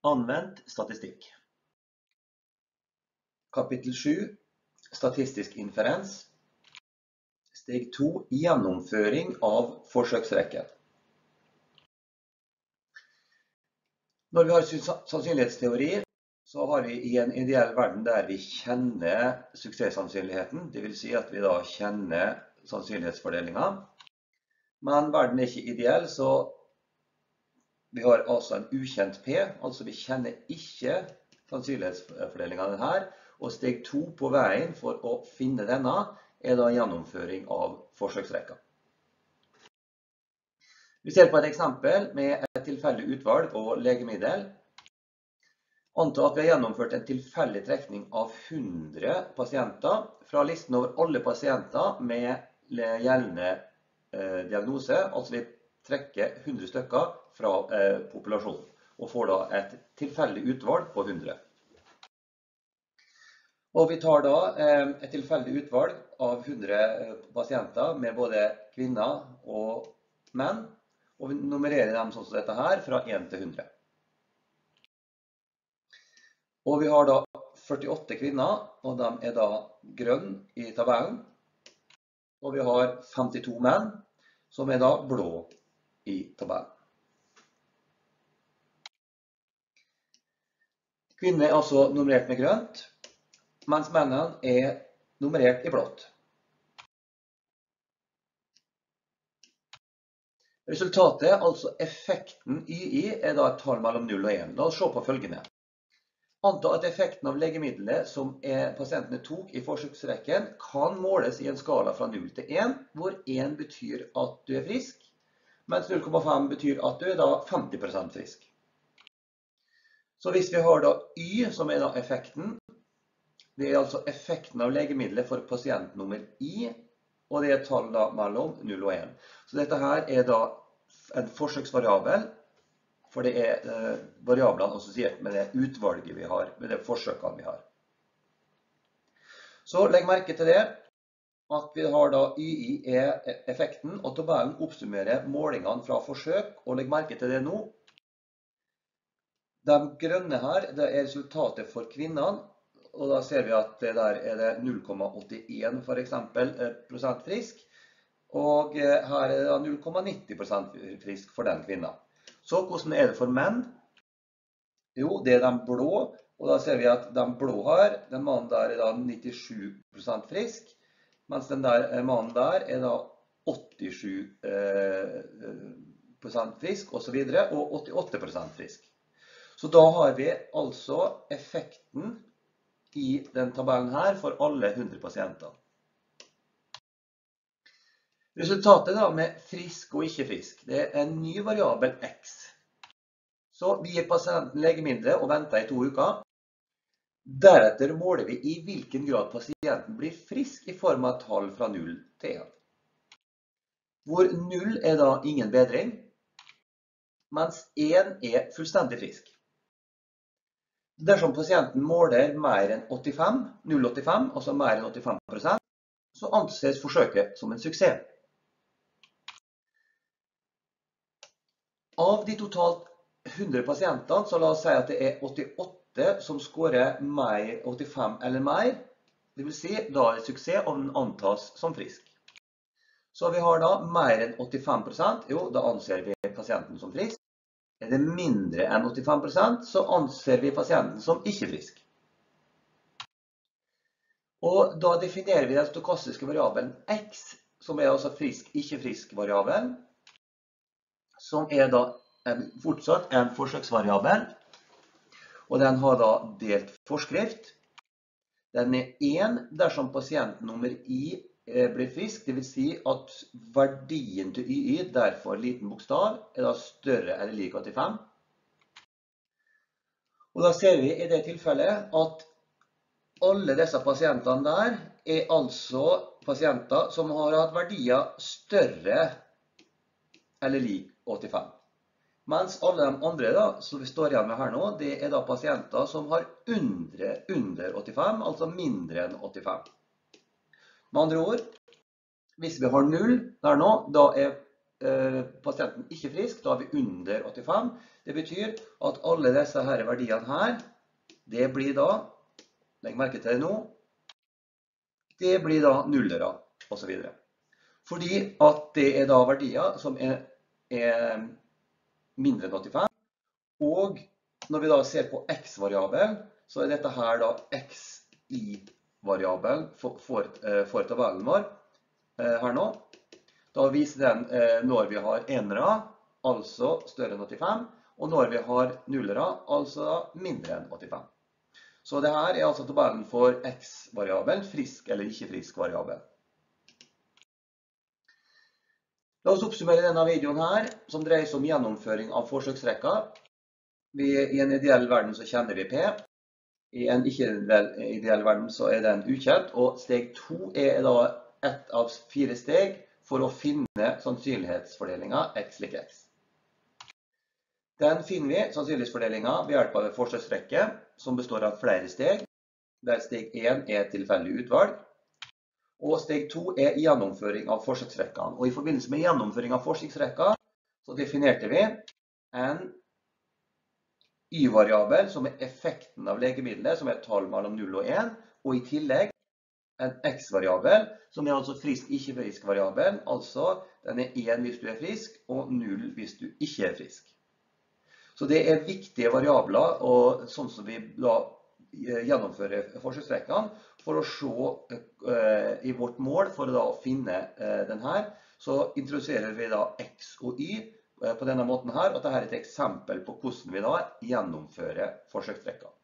Anvendt statistikk. Kapittel 7. Statistisk inferens. Steg 2. Gjennomføring av forsøksrekken. Når vi har sannsynlighetsteori, så har vi i en ideell verden der vi kjenner suksesssannsynligheten. Det vil si at vi da kjenner sannsynlighetsfordelingen. Men verden er ikke ideell, så vi har altså en ukjent P, altså vi kjenner ikke sannsynlighetsfordelingen av denne, og steg 2 på veien for å finne denne er da gjennomføring av forsøksrekka. Vi ser på et eksempel med et tilfeldig utvalg og legemiddel. Anta at vi har gjennomført en tilfeldig trekning av 100 pasienter fra listen over alle pasienter med gjeldende diagnose, altså vi trekker 100 stykker fra populasjonen, og får da et tilfeldig utvalg på 100. Og vi tar da et tilfeldig utvalg av 100 pasienter med både kvinner og menn, og vi nummererer dem sånn som dette her, fra 1 til 100. Og vi har da 48 kvinner, og de er da grønn i tabellen, og vi har 52 menn, som er da blå i tabellen. Kvinner er altså nummerert med grønt, mens mennene er nummerert i blått. Resultatet, altså effekten YI, er da et tall mellom 0 og 1. La oss se på følgende. Anta at effekten av legemiddelet som pasientene tok i forsøksrekken kan måles i en skala fra 0 til 1, hvor 1 betyr at du er frisk, mens 0,5 betyr at du er da 50% frisk. Så hvis vi har da Y, som er da effekten, det er altså effekten av legemiddelet for pasientnummer I, og det er et tall da mellom 0 og 1. Så dette her er da en forsøksvariabel, for det er variablene assosiert med det utvalget vi har, med det forsøkene vi har. Så legg merke til det, at vi har da YI er effekten, og tabellen oppsummerer målingene fra forsøk, og legg merke til det nå. De grønne her, det er resultatet for kvinnene, og da ser vi at der er det 0,81 for eksempel prosent frisk, og her er det 0,90% frisk for den kvinnen. Så hvordan er det for menn? Jo, det er de blå, og da ser vi at de blå her, den mannen der er da 97% frisk, mens den der mannen der er da 87% frisk, og så videre, og 88% frisk. Så da har vi altså effekten i den tabellen her for alle 100 pasienter. Resultatet da med frisk og ikke frisk, det er en ny variabel X. Så vi gir pasienten legemiddelet og venter i 2 uker. Deretter måler vi i hvilken grad pasienten blir frisk i form av tall fra 0 til 1. Hvor 0 er da ingen bedring, mens 1 er fullstendig frisk. Dersom pasienten måler mer enn 85, 0,85, altså mer enn 85%, så anses forsøket som en suksess. Av de totalt 100 pasientene, så la oss si at det er 88 som skårer mer 85 eller mer, det vil si, da er det suksess og den antas som frisk. Så vi har da mer enn 85%, jo, da anser vi pasienten som frisk. Er det mindre enn 85%, så anser vi pasienten som ikke frisk. Og da definerer vi den stokastiske variabelen X, som er altså ikke frisk variabel, som er da fortsatt en forsøksvariabel, og den har da delt forskrift. Den er 1 dersom pasienten nummer I blir frisk, det vil si at verdien til YI, derfor liten bokstav, er da større eller lik 85. Og da ser vi i det tilfellet at alle disse pasientene der er altså pasienter som har hatt verdier større eller lik 85. Mens alle de andre da, som vi står igjen med her nå, det er da pasienter som har under 85, altså mindre enn 85. Med andre ord, hvis vi har 0 der nå, da er pasienten ikke frisk, da er vi under 85. Det betyr at alle disse her verdiene her, det blir da, legg merke til det nå, det blir da nullere, og så videre. Fordi at det er da verdier som er mindre enn 85, og når vi da ser på x-variabelen, så er dette her da xi-variabelen for tabellen vår her nå. Da viser den når vi har enere, altså større enn 85, og når vi har nullere, altså mindre enn 85. Så det her er altså tabellen for x-variabelen, frisk eller ikke frisk variabel. La oss oppsummere denne videoen her, som dreier seg om gjennomføring av forsøksrekker. I en ideell verden så kjenner vi P. I en ikke-ideell verden så er den ukjent, og steg 2 er da ett av 4 steg for å finne sannsynlighetsfordelingen x lik x. Den finner vi, sannsynlighetsfordelingen, ved hjelp av en forsøksrekke som består av flere steg, der steg 1 er tilfeldig utvalg, og steg 2 er gjennomføring av forsøksrekkene. Og i forbindelse med gjennomføring av forsøksrekker så definerte vi en y-variabel som er effekten av legemiddelet, som er et tall mellom 0 og 1, og i tillegg en x-variabel, som er altså frisk-ikke-frisk variabel, altså den er 1 hvis du er frisk, og 0 hvis du ikke er frisk. Så det er viktige variabler, og sånn som vi da gjennomfører forsøksrekkene, for å se i vårt mål, for å da finne den her, så introduserer vi da x og y på denne måten her, og dette er et eksempel på hvordan vi da gjennomfører forsøksrekker.